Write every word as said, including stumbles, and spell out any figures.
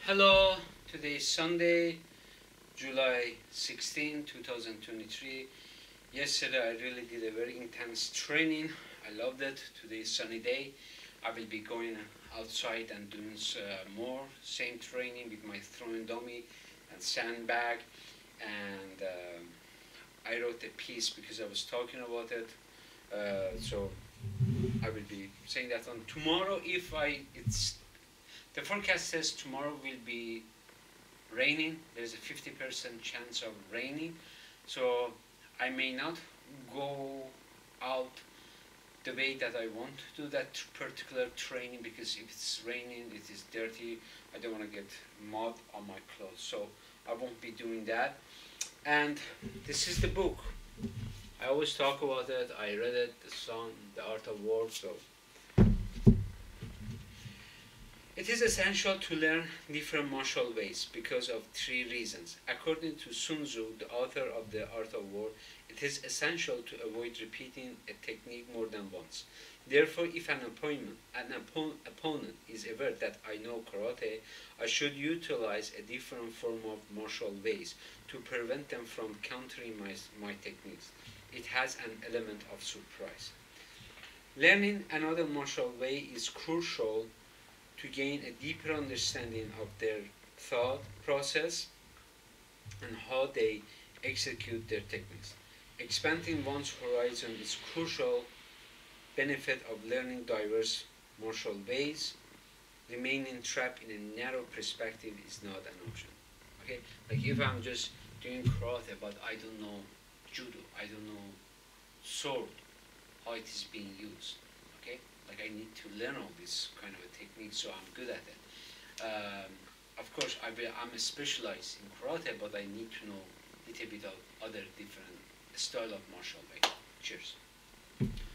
Hello, today is Sunday, July sixteenth, two thousand twenty-three. Yesterday I really did a very intense training. I loved it. Today is sunny day. I will be going outside and doing uh, more same training with my throwing dummy and sandbag. And um, I wrote a piece because I was talking about it. Uh, so I will be saying that on tomorrow. If I it's The forecast says tomorrow will be raining. There's a fifty percent chance of raining. So I may not go out the way that I want to do that particular training, because if it's raining, it is dirty. I don't want to get mud on my clothes. So I won't be doing that. And this is the book. I always talk about it. I read it, The Sun, The Art of War. So it is essential to learn different martial ways because of three reasons. According to Sun Tzu, the author of The Art of War, it is essential to avoid repeating a technique more than once. Therefore, if an, opponent, an oppo opponent is aware that I know karate, I should utilize a different form of martial ways to prevent them from countering my, my techniques. It has an element of surprise. Learning another martial way is crucial to gain a deeper understanding of their thought process and how they execute their techniques. Expanding one's horizon is crucial benefit of learning diverse martial ways. Remaining trapped in a narrow perspective is not an option. Okay, like if I'm just doing karate but I don't know judo, I don't know sword, how it is being used. Okay, like I need to learn all this kind of a technique so I'm good at it. Um, of course, I will, I'm specialized in karate, but I need to know a little bit of other different style of martial way. Cheers.